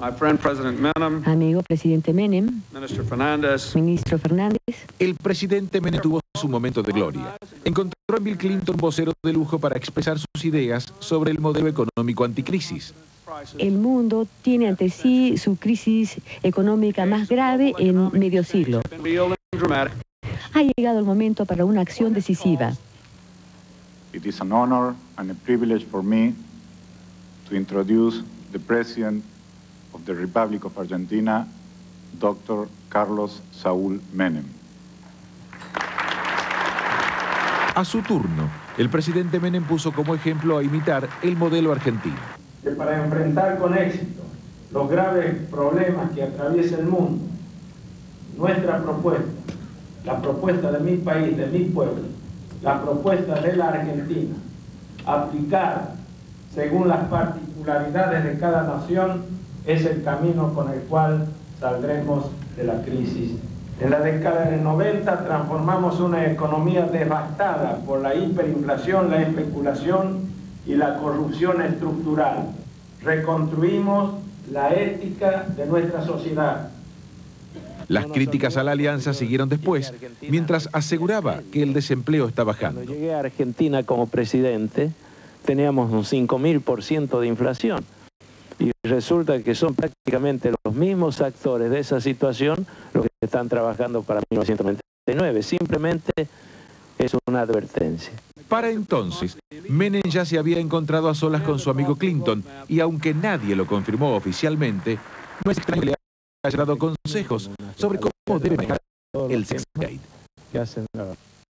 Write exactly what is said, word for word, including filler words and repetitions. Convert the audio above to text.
My friend President Menem, amigo presidente Menem, Minister Fernandez, ministro Fernández. El presidente Menem tuvo su momento de gloria. Encontró en Bill Clinton un vocero de lujo para expresar sus ideas sobre el modelo económico anticrisis. El mundo tiene ante sí su crisis económica más grave en medio siglo. Ha llegado el momento para una acción decisiva. It is an honor and a privilege for me to introduce the President of the Republic of Argentina, doctor Carlos Saúl Menem. A su turno, el presidente Menem puso como ejemplo a imitar el modelo argentino. Que para enfrentar con éxito los graves problemas que atraviesa el mundo, nuestra propuesta, la propuesta de mi país, de mi pueblo, la propuesta de la Argentina, aplicada según las particularidades de cada nación, es el camino con el cual saldremos de la crisis. En la década del noventa transformamos una economía devastada por la hiperinflación, la especulación y la corrupción estructural. Reconstruimos la ética de nuestra sociedad. Las críticas a la alianza siguieron después, mientras aseguraba que el desempleo está bajando. Cuando llegué a Argentina como presidente, teníamos un cinco mil por ciento de inflación. Y resulta que son prácticamente los mismos actores de esa situación los que están trabajando para mil novecientos noventa y nueve. Simplemente es una advertencia. Para entonces, Menem ya se había encontrado a solas con su amigo Clinton y aunque nadie lo confirmó oficialmente, no es extraño que le haya dado consejos sobre cómo debe manejar el Sexgate.